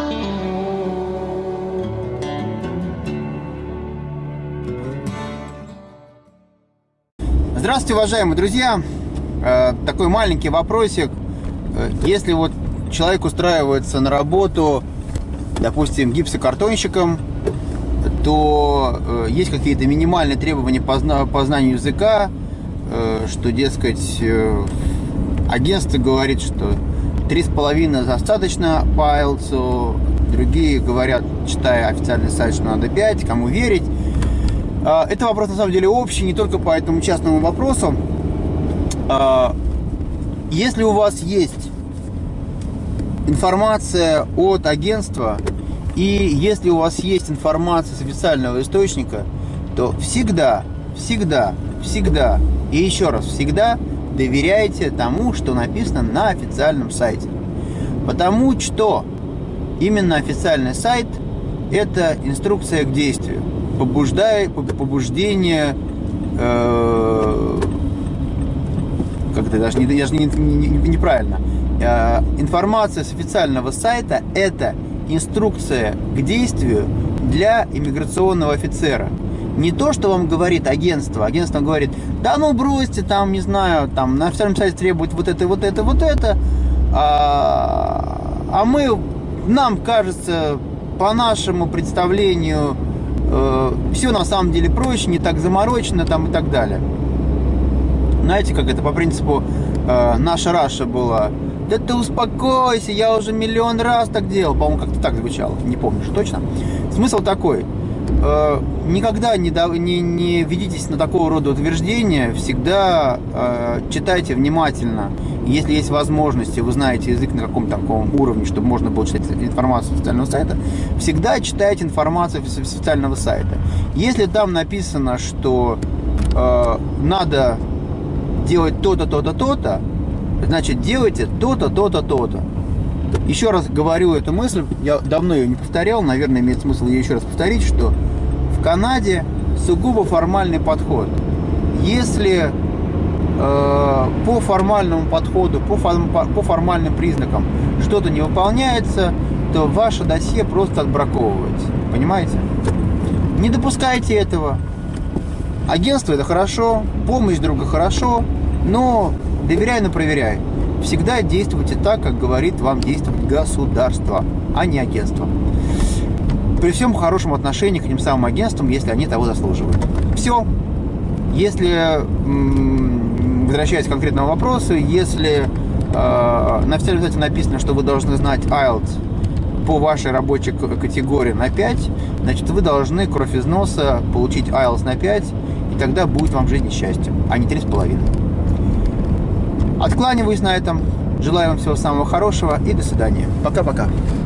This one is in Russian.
Здравствуйте, уважаемые друзья! Такой маленький вопросик. Если вот человек устраивается на работу, допустим, гипсокартонщиком, то есть какие-то минимальные требования по знанию языка, что, дескать, агентство говорит, что 3,5 достаточно по IELTS, другие говорят, читая официальный сайт, что надо 5, кому верить. Это вопрос на самом деле общий, не только по этому частному вопросу. Если у вас есть информация от агентства, и если у вас есть информация с официального источника, то всегда, и еще раз, всегда доверяйте тому, что написано на официальном сайте. Потому что именно официальный сайт – это инструкция к действию. Побуждение, как-то даже неправильно. Информация с официального сайта – это инструкция к действию для иммиграционного офицера. Не то, что вам говорит агентство. Агентство говорит: да ну бросьте, там, не знаю, там на официальном сайте требует вот это, нам кажется, по нашему представлению, все на самом деле проще, не так заморочено там и так далее. Знаете, как это по принципу наша Раша была: да ты успокойся, я уже миллион раз так делал. По-моему, как-то так звучало, не помню что точно. Смысл такой: никогда не ведитесь на такого рода утверждения, всегда читайте внимательно. Если есть возможность, и вы знаете язык на каком-то таком уровне, чтобы можно было читать информацию с официального сайта, всегда читайте информацию с официального сайта. Если там написано, что надо делать то-то, то-то, то-то, значит, делайте то-то, то-то, то-то. Еще раз говорю эту мысль, я давно ее не повторял, наверное, имеет смысл ее еще раз повторить, что в Канаде сугубо формальный подход. Если по формальному подходу, по формальным признакам что-то не выполняется, то ваше досье просто отбраковывается. Понимаете? Не допускайте этого. Агентство — это хорошо, помощь друга — хорошо, но доверяй, но проверяй. Всегда действуйте так, как говорит вам действовать государство, а не агентство. При всем хорошем отношении к этим самым агентствам, если они того заслуживают. Все. Если, возвращаясь к конкретному вопросу, если на официальном сайте написано, что вы должны знать IELTS по вашей рабочей категории на 5, значит, вы должны кровь из носа получить IELTS на 5, и тогда будет вам в жизни счастье, а не 3,5. Откланиваюсь на этом. Желаю вам всего самого хорошего и до свидания. Пока-пока.